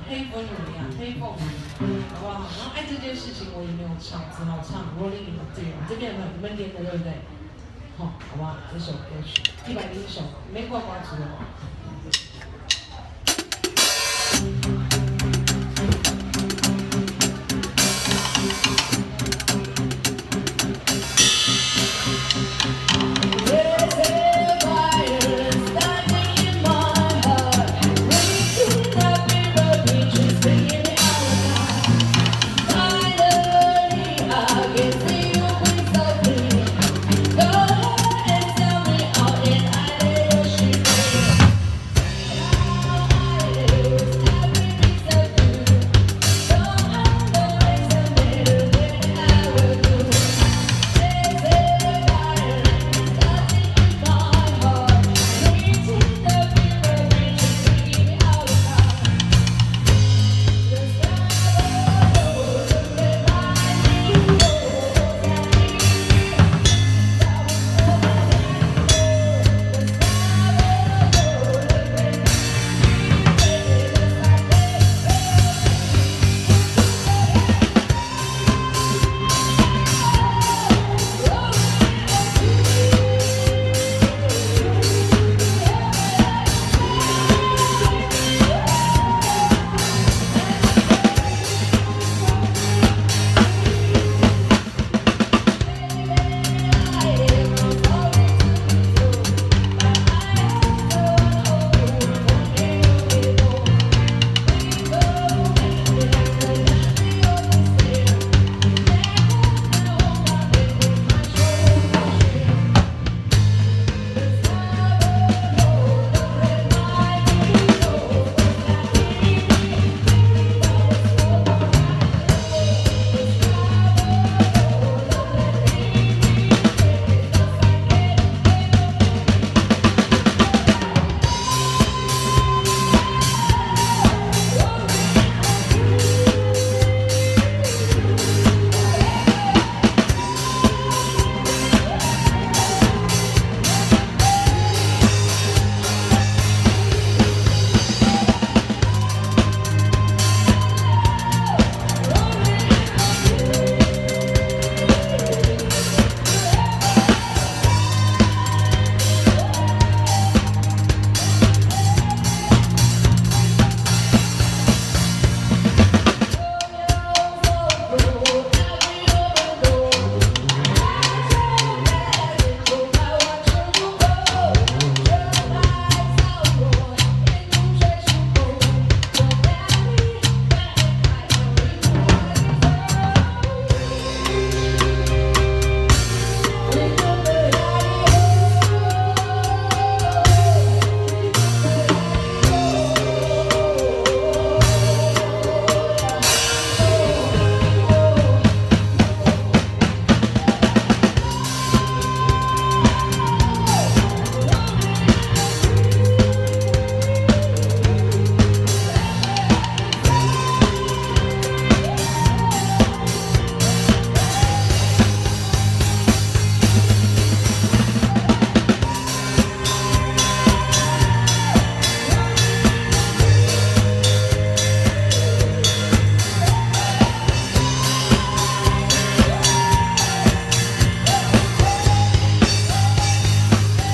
黑风雨啊，黑凤梨，好不好？然后这件事情我也没有唱，只好唱 Rolling in the Deep。这边有没有？你们连的对不对？好，好不好？这首歌曲101首，没挂瓜子的吗？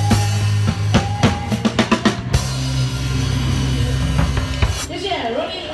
谢谢 Rolling